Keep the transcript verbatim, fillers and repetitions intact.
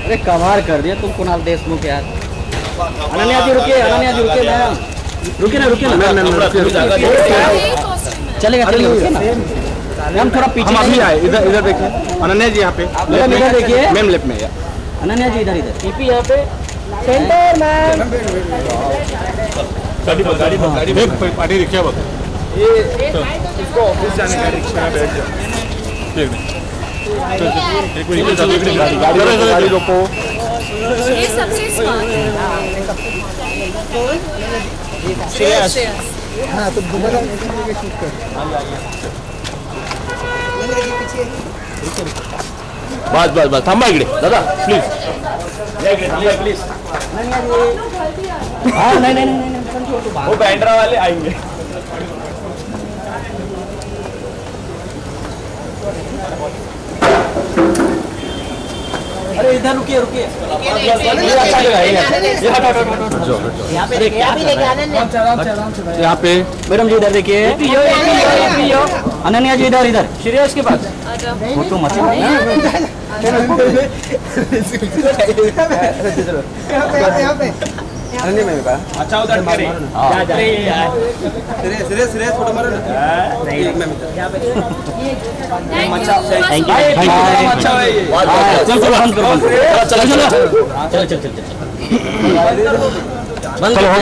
अरे कमाल कर दिया तुम कुणाल देशमुख यार। अनन्या जी रुकिए, अनन्या जी रुकिए मैम, रुकिए ना रुकिए ना मैम, चलेगा चलेगा रुकिए ना मैम, थोड़ा पीछे हम अभी आए। इधर इधर देखिए अनन्या जी यहाँ पे, इधर देखिए मैम लेफ्ट में। अनन्या जी इधर इधर टीपी यहाँ पे सेंटर मैम। गाड़ी बस गाड़ी बस गाड़ी बस पार्टी रिक्शा बस ये इसको ऑफिस जाने का रिक्शा में बैठ जाओ। ठीक है एक मिनट गाड़ी गाड़ी गाड़ी रोको। ये सबसे स्मार्ट है। श्रेयस हाँ तो दोबारा शूट कर। बस बस बस थांबा इकडे दादा प्लीज प्लीज। हाँ नहीं नहीं नहीं वो बैंड्रा वाले आएंगे। अरे इधर रुकिए रुकिए, यहाँ पे मैडम जी इधर देखिए, अनन्या जी इधर इधर श्रेयस के पास फोटो मत अच्छा उधर करे श्रेयस श्रेयस फोटो मारो ना। चल चलो बंद करो, चलो चलो चलो चलो चलो